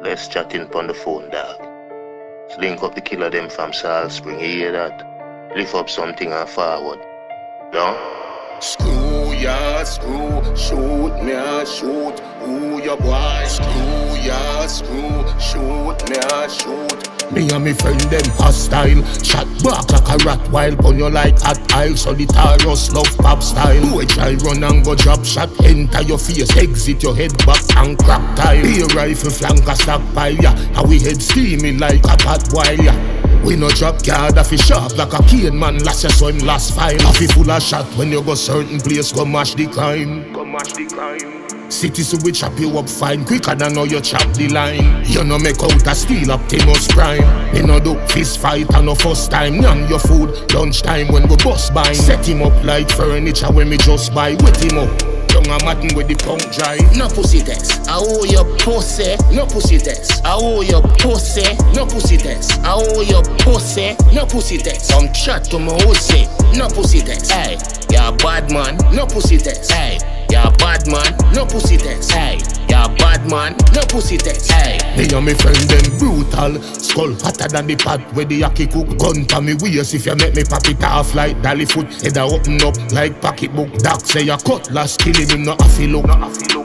Let's chat in on the phone, dog. Let's link up the killer them from Salt Spring, you hear that? Lift up something and forward. No? Screw ya, screw, shoot me a shoot. Who your boy? Screw ya, screw, shoot me a shoot. Me and me friend them hostile. Shot back like a rat while pon you like hot aisle. So the Taurus love pop style. Boy try run and go drop shot. Enter your face, exit your head back and crack tile. Be a rifle flank a stockpile, yeah. And we head steaming like a pot boil, yeah. We no drop card, if he sharp like a cane man, last year so him last file. If he full of shot, when you go certain place, go mash the crime. Go mash the crime. City so we chop you up fine, quicker than how you chop the line. You no make out a steal up Thanos Prime. You no do fist fight and no first time. None your food, lunchtime when we bust by. Set him up like furniture when me just buy. Wet him up. Young a matting with the punk dry. No pussy test, I owe your pussy. No pussy test, I owe your pussy. No pussy test, I owe your pussy. No pussy test, some chat to my pussy. No pussy test, hey, you're a bad man. No pussy test, hey, you're a bad man. No pussy test, hey, you're a bad man. No pussy test, hey. Me and me friend them brutal. Skull hotter than the pot where the yaki cook. Gun to me waist if you make me pop it off like dolly foot. Head a open up like pocketbook. Doc say you cutlass killing him not a feel look.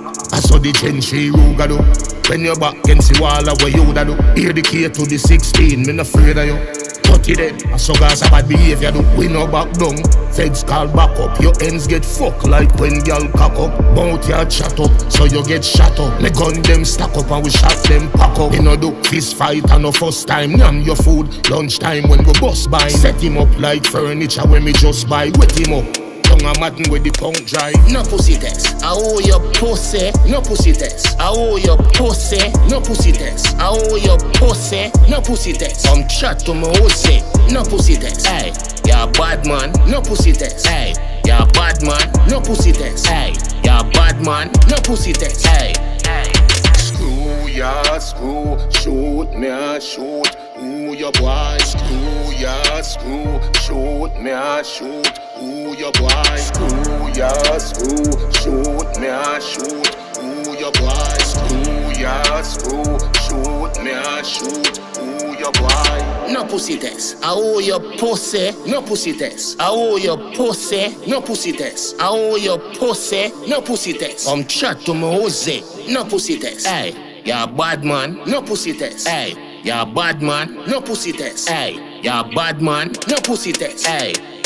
I saw the gentry ruga do. When you back against the wall of where you da do. Hear the key to the 16, me not afraid of you. Cut it then, I saw guys a bad behavior do. We no back down, feds call back up. Your ends get fucked like when girl cock up. Mouth ya chat up, so you get shot up. Me gun them stack up and we shot them pack up. We no do fist fight and no first time. None your food, lunchtime when we bust by. Set him up like furniture when me just buy. Wet him up. I'm matting with the punk dry. No pussy test, I owe your pussy. No pussy test, I owe your pussy. No pussy test, I owe your pussy. No pussy test, some chat to my pussy. No pussy test, hey, you're a bad man. No pussy test, hey, you're a bad man. No pussy test, hey, you're a bad man. No pussy test, hey. Screw ya, screw, shoot me a shoot. Who your boy? Screw ya, screw, shoot me a shoot. Who your boy? Screw ya, screw, shoot me a shoot. Who your boy? Screw ya, screw, shoot me a shoot. Who your boy? No pussy test, I owe your pussy. No pussy test, I owe your pussy. No pussy test, I owe your pussy. No pussy test, some chat to my pussy. No pussy test, hey, you're a bad man. No pussy test, hey, you're a bad man. No pussy test, hey, you're a bad man. No pussy test, hey.